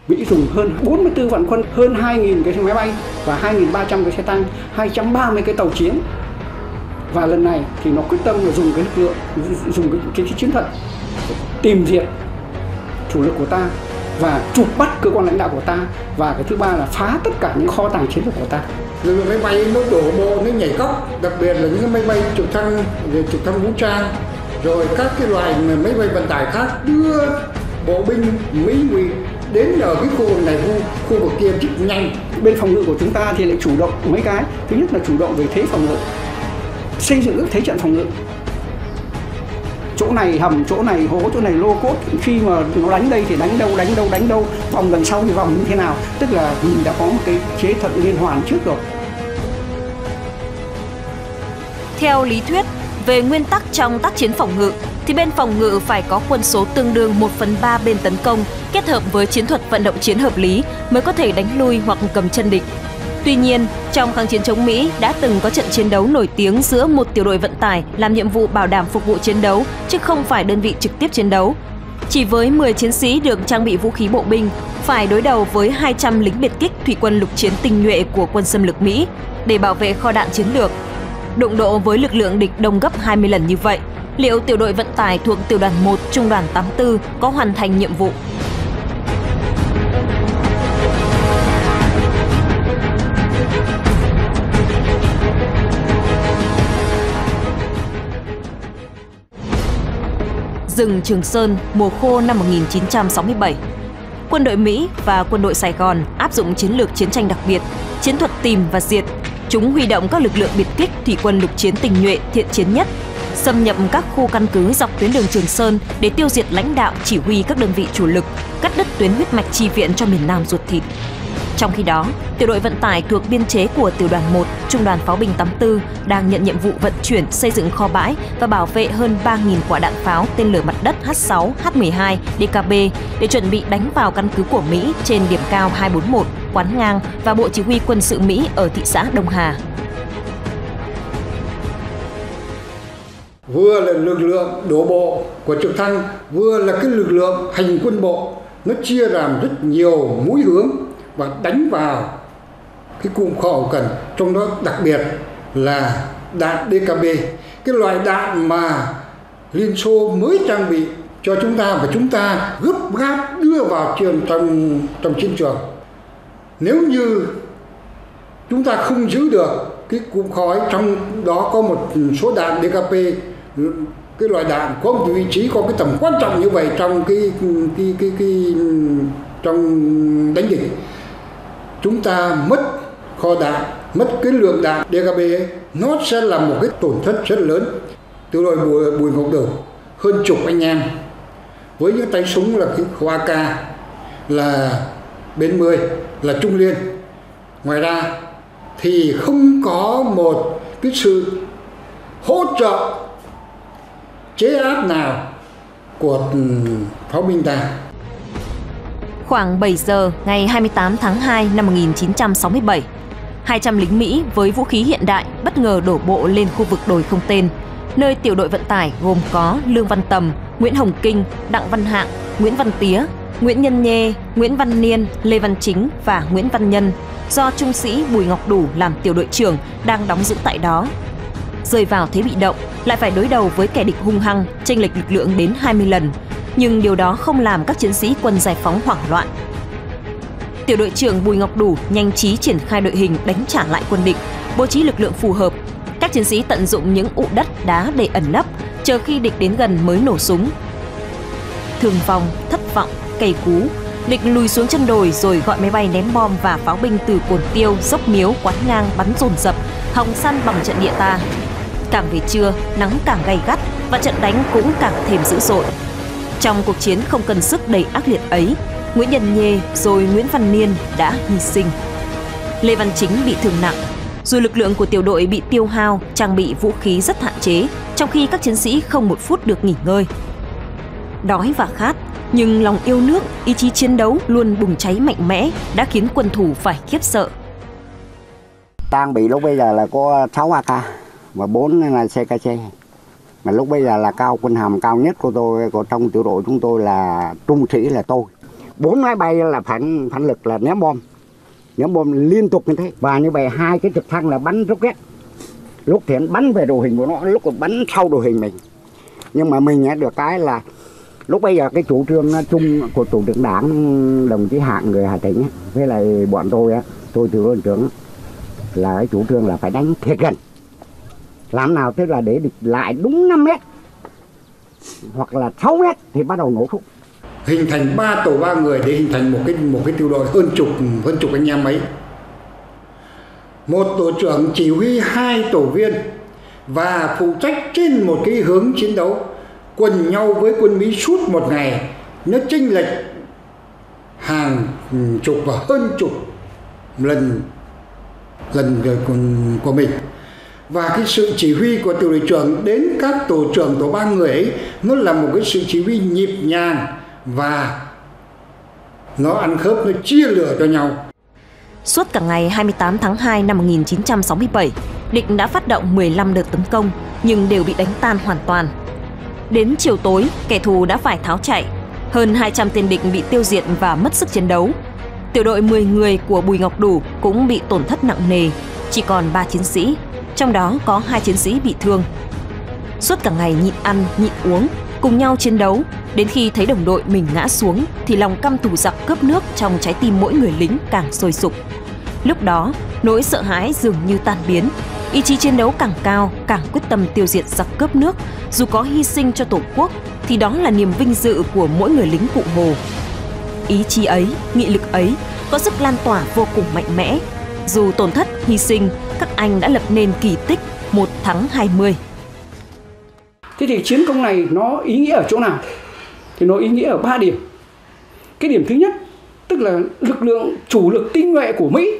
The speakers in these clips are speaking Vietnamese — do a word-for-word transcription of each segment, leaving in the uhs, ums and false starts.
Mỹ dùng hơn bốn mươi tư vạn quân, hơn hai nghìn cái máy bay và hai nghìn ba trăm cái xe tăng, hai trăm ba mươi cái tàu chiến. Và lần này thì nó quyết tâm là dùng cái lực lượng, dùng cái, cái, cái chiến thuật tìm diệt chủ lực của ta và chụp bắt cơ quan lãnh đạo của ta, và cái thứ ba là phá tất cả những kho tàng chiến lược của ta. Lực lượng máy bay nó đổ bộ, nó nhảy cóc, đặc biệt là những cái máy bay trực thăng, trực thăng vũ trang, rồi các cái loại máy bay vận tải khác đưa bộ binh Mỹ ngụy đến ở cái khu vực này, khu, khu vực kia rất nhanh. Bên phòng ngự của chúng ta thì lại chủ động mấy cái. Thứ nhất là chủ động về thế phòng ngự, xây dựng các thế trận phòng ngự. Chỗ này hầm, chỗ này hố, chỗ này lô cốt. Khi mà nó đánh đây thì đánh đâu, đánh đâu, đánh đâu. Vòng đằng sau thì vòng như thế nào. Tức là mình đã có một cái chế thuật liên hoàn trước rồi. Theo lý thuyết, về nguyên tắc trong tác chiến phòng ngự, thì bên phòng ngự phải có quân số tương đương một phần ba bên tấn công, kết hợp với chiến thuật vận động chiến hợp lý mới có thể đánh lui hoặc cầm chân địch. Tuy nhiên, trong kháng chiến chống Mỹ đã từng có trận chiến đấu nổi tiếng giữa một tiểu đội vận tải làm nhiệm vụ bảo đảm phục vụ chiến đấu, chứ không phải đơn vị trực tiếp chiến đấu. Chỉ với mười chiến sĩ được trang bị vũ khí bộ binh, phải đối đầu với hai trăm lính biệt kích thủy quân lục chiến tinh nhuệ của quân xâm lược Mỹ để bảo vệ kho đạn chiến lược. Đụng độ với lực lượng địch đông gấp hai mươi lần như vậy, liệu tiểu đội vận tải thuộc tiểu đoàn một trung đoàn tám mươi tư có hoàn thành nhiệm vụ? Rừng Trường Sơn mùa khô năm một nghìn chín trăm sáu mươi bảy. Quân đội Mỹ và quân đội Sài Gòn áp dụng chiến lược chiến tranh đặc biệt, chiến thuật tìm và diệt. Chúng huy động các lực lượng biệt kích thủy quân lục chiến tinh nhuệ thiện chiến nhất, xâm nhập các khu căn cứ dọc tuyến đường Trường Sơn để tiêu diệt lãnh đạo chỉ huy các đơn vị chủ lực, cắt đứt tuyến huyết mạch chi viện cho miền Nam ruột thịt. Trong khi đó, tiểu đội vận tải thuộc biên chế của tiểu đoàn một, trung đoàn pháo binh tám mươi tư đang nhận nhiệm vụ vận chuyển, xây dựng kho bãi và bảo vệ hơn ba nghìn quả đạn pháo tên lửa mặt đất H sáu, H mười hai, D K B để chuẩn bị đánh vào căn cứ của Mỹ trên điểm cao hai bốn một, Quán Ngang và Bộ Chỉ huy Quân sự Mỹ ở thị xã Đông Hà. Vừa là lực lượng đổ bộ của trực thăng, vừa là cái lực lượng hành quân bộ, nó chia làm rất nhiều mũi hướng và đánh vào cái cụm kho hậu cần, trong đó đặc biệt là đạn D K B, cái loại đạn mà Liên Xô mới trang bị cho chúng ta và chúng ta gấp gáp đưa vào trường trong trong chiến trường. Nếu như chúng ta không giữ được cái cụm khói, trong đó có một số đạn D K B, cái loại đạn có một vị trí có cái tầm quan trọng như vậy trong cái cái cái, cái trong đánh địch, chúng ta mất kho đạn, mất cái lượng đạn D K B ấy, nó sẽ là một cái tổn thất rất lớn. Tiểu đội Bùi, Bùi Ngọc Đửu hơn chục anh em với những tay súng là cái khẩu A K, là bên mười, là Trung Liên. Ngoài ra thì không có một cái sự hỗ trợ chế áp nào của pháo binh ta. Khoảng bảy giờ ngày hai mươi tám tháng hai năm một nghìn chín trăm sáu mươi bảy, hai trăm lính Mỹ với vũ khí hiện đại bất ngờ đổ bộ lên khu vực đồi không tên, nơi tiểu đội vận tải gồm có Lương Văn Tầm, Nguyễn Hồng Kinh, Đặng Văn Hạng, Nguyễn Văn Tía, Nguyễn Nhân Nhê, Nguyễn Văn Niên, Lê Văn Chính và Nguyễn Văn Nhân, do trung sĩ Bùi Ngọc Đủ làm tiểu đội trưởng đang đóng giữ tại đó. Rơi vào thế bị động, lại phải đối đầu với kẻ địch hung hăng, chênh lệch lực lượng đến hai mươi lần. Nhưng điều đó không làm các chiến sĩ quân giải phóng hoảng loạn. Tiểu đội trưởng Bùi Ngọc Đủ nhanh trí triển khai đội hình đánh trả lại quân địch, bố trí lực lượng phù hợp. Các chiến sĩ tận dụng những ụ đất đá để ẩn nấp, chờ khi địch đến gần mới nổ súng. Thương vong, thất vọng, cày cú, địch lùi xuống chân đồi rồi gọi máy bay ném bom và pháo binh từ Cồn Tiêu, Dốc Miếu, Quán Ngang bắn dồn dập, hòng săn bằng trận địa ta. Càng về trưa, nắng càng gay gắt và trận đánh cũng càng thêm dữ dội. Trong cuộc chiến không cần sức đầy ác liệt ấy, Nguyễn Nhân Nhê rồi Nguyễn Văn Niên đã hy sinh. Lê Văn Chính bị thương nặng. Dù lực lượng của tiểu đội bị tiêu hao, trang bị vũ khí rất hạn chế, trong khi các chiến sĩ không một phút được nghỉ ngơi. Đói và khát, nhưng lòng yêu nước, ý chí chiến đấu luôn bùng cháy mạnh mẽ đã khiến quân thủ phải khiếp sợ. Trang bị lúc bây giờ là có sáu A K và bốn là C K C. Mà lúc bây giờ là cao quân hàm cao nhất của tôi, của trong tiểu đội chúng tôi là trung sĩ là tôi. bốn máy bay là phản phản lực là ném bom, ném bom liên tục như thế, và như vậy hai cái trực thăng là bắn rocket, lúc thì bắn về đội hình của nó, lúc bắn sau đội hình mình. Nhưng mà mình được cái là lúc bây giờ cái chủ trương chung của tổ trưởng đảng đồng chí Hạng người Hà Tĩnh với lại bọn tôi á, tôi từ đội trưởng là cái chủ trương là phải đánh thiệt gần, làm nào tức là để địch lại đúng năm mét hoặc là sáu mét thì bắt đầu nổ súng. Hình thành ba tổ ba người để hình thành một cái một cái tiểu đội hơn chục hơn chục anh em ấy. Một tổ trưởng chỉ huy hai tổ viên và phụ trách trên một cái hướng chiến đấu, quần nhau với quân Mỹ suốt một ngày, nó chênh lệch hàng chục và hơn chục lần lần của, của mình. Và cái sự chỉ huy của tiểu đội trưởng đến các tổ trưởng tổ ba người ấy, nó là một cái sự chỉ huy nhịp nhàng và nó ăn khớp, nó chia lửa cho nhau. Suốt cả ngày hai mươi tám tháng hai năm một nghìn chín trăm sáu mươi bảy, địch đã phát động mười lăm đợt tấn công nhưng đều bị đánh tan hoàn toàn. Đến chiều tối, kẻ thù đã phải tháo chạy. Hơn hai trăm tên địch bị tiêu diệt và mất sức chiến đấu. Tiểu đội mười người của Bùi Ngọc Đủ cũng bị tổn thất nặng nề, chỉ còn ba chiến sĩ, trong đó có hai chiến sĩ bị thương. Suốt cả ngày nhịn ăn, nhịn uống, cùng nhau chiến đấu, đến khi thấy đồng đội mình ngã xuống thì lòng căm thù giặc cướp nước trong trái tim mỗi người lính càng sôi sục. Lúc đó, nỗi sợ hãi dường như tan biến, ý chí chiến đấu càng cao, càng quyết tâm tiêu diệt giặc cướp nước, dù có hy sinh cho Tổ quốc thì đó là niềm vinh dự của mỗi người lính Cụ Hồ. Ý chí ấy, nghị lực ấy có sức lan tỏa vô cùng mạnh mẽ. Dù tổn thất, hy sinh, các anh đã lập nên kỳ tích một thắng hai mươi. Thế thì chiến công này nó ý nghĩa ở chỗ nào? Thì nó ý nghĩa ở ba điểm. Cái điểm thứ nhất, tức là lực lượng chủ lực tinh nhuệ của Mỹ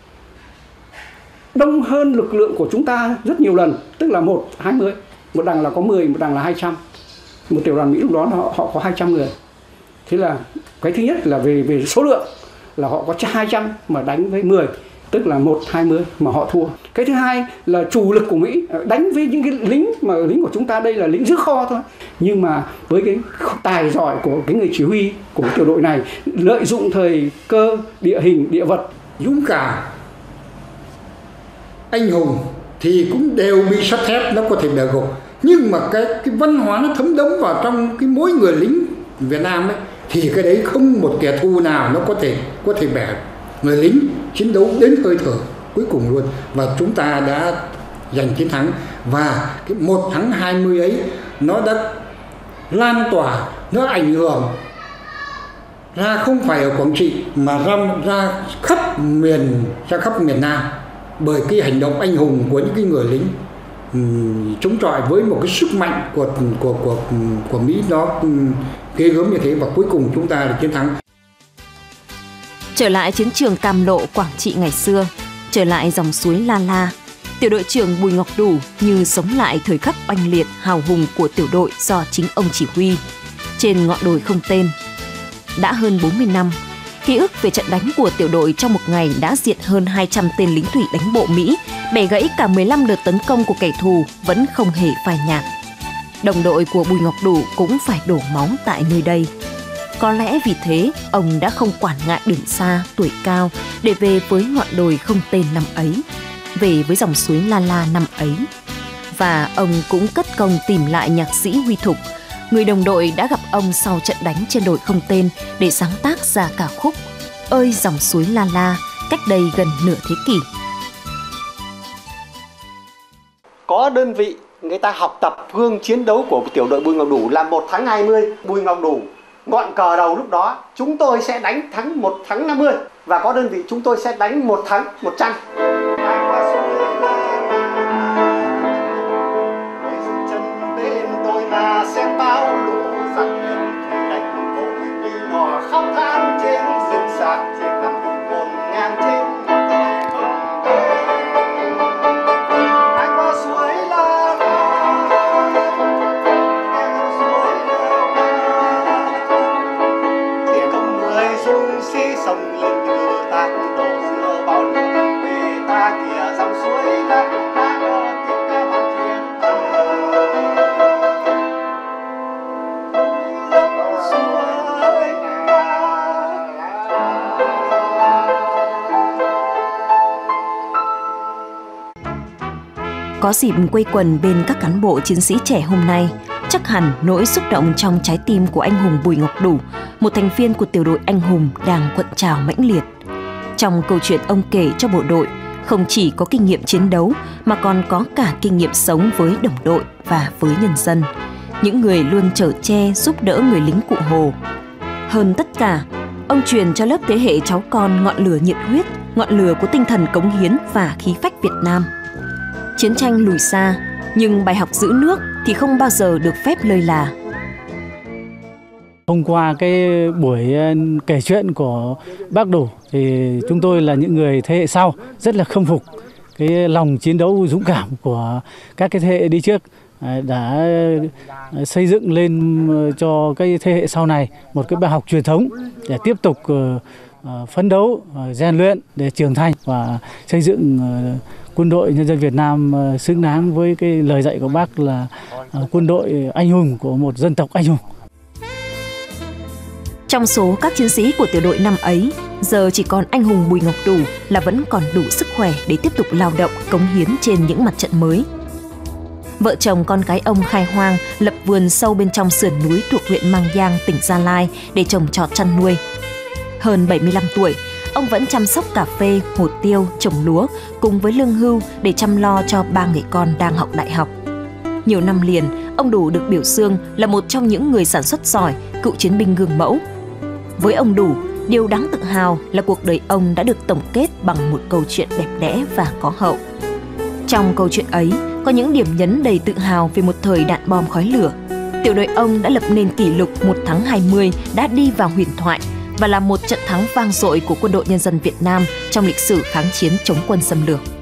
đông hơn lực lượng của chúng ta rất nhiều lần, tức là một hai mươi, một đằng là có mười, một đằng là hai trăm. Một tiểu đoàn Mỹ lúc đó họ, họ có hai trăm người. Thế là cái thứ nhất là về về số lượng là họ có hai trăm mà đánh với mười, tức là một hai mươi mà họ thua. Cái thứ hai là chủ lực của Mỹ đánh với những cái lính mà lính của chúng ta đây là lính giữ kho thôi. Nhưng mà với cái tài giỏi của cái người chỉ huy của tiểu đội này, lợi dụng thời cơ, địa hình, địa vật, dũng cảm, anh hùng thì cũng đều bị sắt thép nó có thể bẻ gục. Nhưng mà cái cái văn hóa nó thấm đẫm vào trong cái mỗi người lính Việt Nam ấy, thì cái đấy không một kẻ thù nào nó có thể có thể bẻ. Người lính chiến đấu đến hơi thở cuối cùng luôn, và chúng ta đã giành chiến thắng. Và cái một thắng hai mươi ấy nó đã lan tỏa, nó ảnh hưởng ra không phải ở Quảng Trị mà ra, ra khắp miền ra khắp miền Nam, bởi cái hành động anh hùng của những cái người lính um, chống chọi với một cái sức mạnh của của của của Mỹ nó um, ghê gớm như thế, và cuối cùng chúng ta đã chiến thắng. Trở lại chiến trường Cam Lộ, Quảng Trị ngày xưa, trở lại dòng suối La La, tiểu đội trưởng Bùi Ngọc Đủ như sống lại thời khắc oanh liệt hào hùng của tiểu đội do chính ông chỉ huy trên ngọn đồi không tên. Đã hơn bốn mươi năm, ký ức về trận đánh của tiểu đội trong một ngày đã diệt hơn hai trăm tên lính thủy đánh bộ Mỹ, bẻ gãy cả mười lăm đợt tấn công của kẻ thù vẫn không hề phai nhạt. Đồng đội của Bùi Ngọc Đủ cũng phải đổ máu tại nơi đây. Có lẽ vì thế, ông đã không quản ngại đường xa, tuổi cao để về với ngọn đồi không tên năm ấy, về với dòng suối La La năm ấy. Và ông cũng cất công tìm lại nhạc sĩ Huy Thục, người đồng đội đã gặp ông sau trận đánh trên đồi không tên để sáng tác ra ca khúc Ơi dòng suối La La cách đây gần nửa thế kỷ. Có đơn vị người ta học tập gương chiến đấu của tiểu đội Bùi Ngọc Đủ là một thắng hai mươi. Bùi Ngọc Đủ ngọn cờ đầu lúc đó chúng tôi sẽ đánh thắng một thắng năm mươi, và có đơn vị chúng tôi sẽ đánh một thắng một trăm. Xem bao lũ giặc thuyền đánh bộ đi nọ khóc than trên rừng sạc trên nằm ngổn ngang trên tàu không tê. Anh qua suối La La, em suối La La, thì công người dung xí sông lên từ ta đổ giữa bao lũ về ta kìa dòng suối La La. Có dịp quây quần bên các cán bộ chiến sĩ trẻ hôm nay, chắc hẳn nỗi xúc động trong trái tim của anh hùng Bùi Ngọc Đủ, một thành viên của tiểu đội anh hùng, đang cuộn trào mãnh liệt. Trong câu chuyện ông kể cho bộ đội, không chỉ có kinh nghiệm chiến đấu mà còn có cả kinh nghiệm sống với đồng đội và với nhân dân, những người luôn chở che giúp đỡ người lính Cụ Hồ. Hơn tất cả, ông truyền cho lớp thế hệ cháu con ngọn lửa nhiệt huyết, ngọn lửa của tinh thần cống hiến và khí phách Việt Nam. Chiến tranh lùi xa, nhưng bài học giữ nước thì không bao giờ được phép lơi là. Hôm qua cái buổi kể chuyện của bác Đủ thì chúng tôi là những người thế hệ sau rất là khâm phục cái lòng chiến đấu dũng cảm của các cái thế hệ đi trước, đã xây dựng lên cho cái thế hệ sau này một cái bài học truyền thống để tiếp tục phấn đấu, rèn luyện để trưởng thành và xây dựng quân đội nhân dân Việt Nam xứng đáng với cái lời dạy của bác là quân đội anh hùng của một dân tộc anh hùng. Trong số các chiến sĩ của tiểu đội năm ấy, giờ chỉ còn anh hùng Bùi Ngọc Đủ là vẫn còn đủ sức khỏe để tiếp tục lao động cống hiến trên những mặt trận mới. Vợ chồng con gái ông khai hoang lập vườn sâu bên trong sườn núi thuộc huyện Mang Giang, tỉnh Gia Lai để trồng trọt chăn nuôi. Hơn bảy mươi lăm tuổi, ông vẫn chăm sóc cà phê, hồ tiêu, trồng lúa cùng với lương hưu để chăm lo cho ba người con đang học đại học. Nhiều năm liền, ông Đủ được biểu dương là một trong những người sản xuất giỏi, cựu chiến binh gương mẫu. Với ông Đủ, điều đáng tự hào là cuộc đời ông đã được tổng kết bằng một câu chuyện đẹp đẽ và có hậu. Trong câu chuyện ấy, có những điểm nhấn đầy tự hào về một thời đạn bom khói lửa. Tiểu đội ông đã lập nên kỷ lục một tháng hai mươi đã đi vào huyền thoại và là một trận thắng vang dội của quân đội nhân dân Việt Nam trong lịch sử kháng chiến chống quân xâm lược.